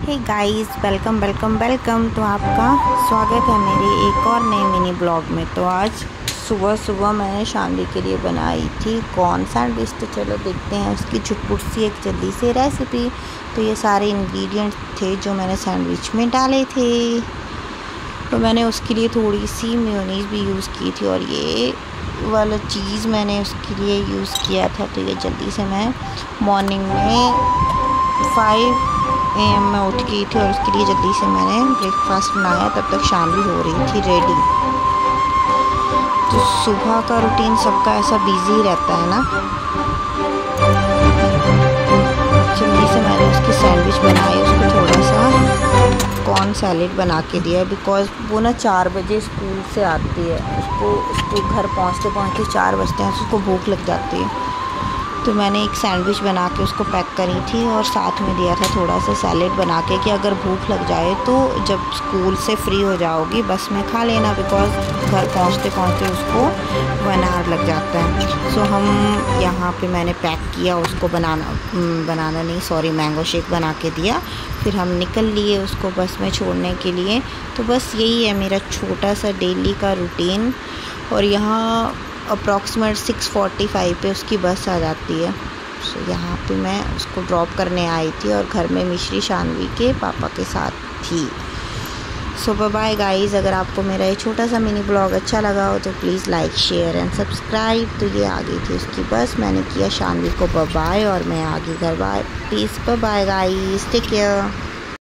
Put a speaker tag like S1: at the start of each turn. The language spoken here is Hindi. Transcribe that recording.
S1: हे गाइस, वेलकम वेलकम वेलकम। तो आपका स्वागत है मेरे एक और नए मिनी ब्लॉग में। तो आज सुबह सुबह मैंने शानवी के लिए बनाई थी कॉर्न सैंडविच। तो चलो देखते हैं उसकी झटपट सी एक जल्दी से रेसिपी। तो ये सारे इंग्रेडिएंट्स थे जो मैंने सैंडविच में डाले थे। तो मैंने उसके लिए थोड़ी सी मेयोनीज़ भी यूज़ की थी और ये वाला चीज़ मैंने उसके लिए यूज़ किया था। तो ये जल्दी से मैं मॉर्निंग में 5 AM में उठ गई थी और उसके लिए जल्दी से मैंने ब्रेकफास्ट बनाया। तब तक शानवी हो रही थी रेडी। तो सुबह का रूटीन सबका ऐसा बिजी रहता है ना। जल्दी से मैंने उसकी सैंडविच बनाई, उसको थोड़ा सा कॉर्न सैलेड बना के दिया बिकॉज़ वो ना 4 बजे स्कूल से आती है। उसको घर पहुँचते पहुँचते 4 बजते हैं, तो उसको भूख लग जाती है। तो मैंने एक सैंडविच बना के उसको पैक करी थी और साथ में दिया था थोड़ा सा सैलेड बना के कि अगर भूख लग जाए तो जब स्कूल से फ्री हो जाओगी बस में खा लेना, बिकॉज़ घर पहुँचते पहुँचते उसको 1 आवर लग जाता है। सो हम यहाँ पे मैंने पैक किया उसको, मैंगो शेक बना के दिया। फिर हम निकल लिए उसको बस में छोड़ने के लिए। तो बस यही है मेरा छोटा सा डेली का रूटीन। और यहाँ अप्रॉक्सीमेट 6:45 पे उसकी बस आ जाती है। सो यहाँ पे मैं उसको ड्रॉप करने आई थी और घर में मिश्री शानवी के पापा के साथ थी। So bye bye guys. अगर आपको मेरा ये छोटा सा मिनी ब्लॉग अच्छा लगा हो तो please like share and subscribe. तो ये आ गई थी उसकी बस, मैंने किया शानवी को बाय बाय और मैं आ गई घर। Bye, please bye bye guys, take care.